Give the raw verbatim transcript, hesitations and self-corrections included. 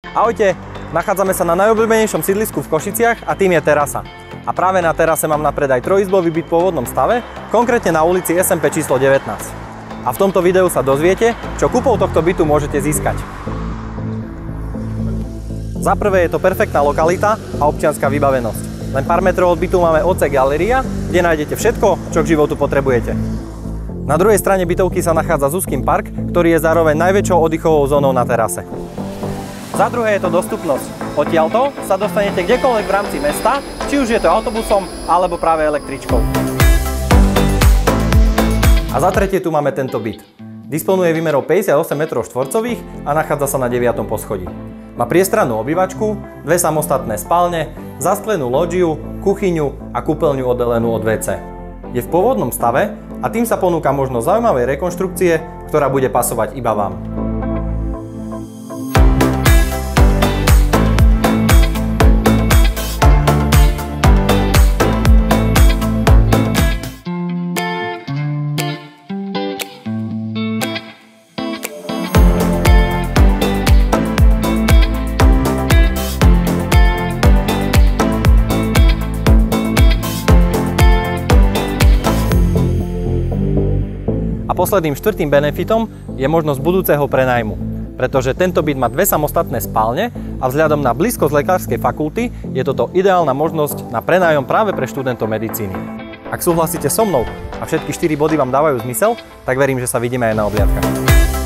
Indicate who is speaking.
Speaker 1: Ahojte, nachádzame sa na najobľúbenejšom sídlisku v Košiciach a tým je terasa. A práve na terase mám na predaj trojizbový byt v pôvodnom stave, konkrétne na ulici es em pé číslo devätnásť. A v tomto videu sa dozviete, čo kúpou tohto bytu môžete získať. Za prvé je to perfektná lokalita a občianska vybavenosť. Len pár metrov od bytu máme ó cé Galeria, kde nájdete všetko, čo k životu potrebujete. Na druhej strane bytovky sa nachádza Zuzkin park, ktorý je zároveň najväčšou oddychovou zónou na terase. Za druhé je to dostupnosť. Odtiaľto sa dostanete kdekoľvek v rámci mesta, či už je to autobusom alebo práve električkou. A za tretie tu máme tento byt. Disponuje výmerou päťdesiatosem metrov štvorcových a nachádza sa na deviatom poschodí. Má priestrannú obývačku, dve samostatné spálne, zasklenú lóžiu, kuchyňu a kúpeľňu oddelenú od vé cé. Je v pôvodnom stave a tým sa ponúka možnosť zaujímavej rekonštrukcie, ktorá bude pasovať iba vám. A posledným štvrtým benefitom je možnosť budúceho prenajmu, pretože tento byt má dve samostatné spálne a vzhľadom na blízkosť lekárskej fakulty je toto ideálna možnosť na prenájom práve pre študentov medicíny. Ak súhlasíte so mnou a všetky štyri body vám dávajú zmysel, tak verím, že sa vidíme aj na obliadkach.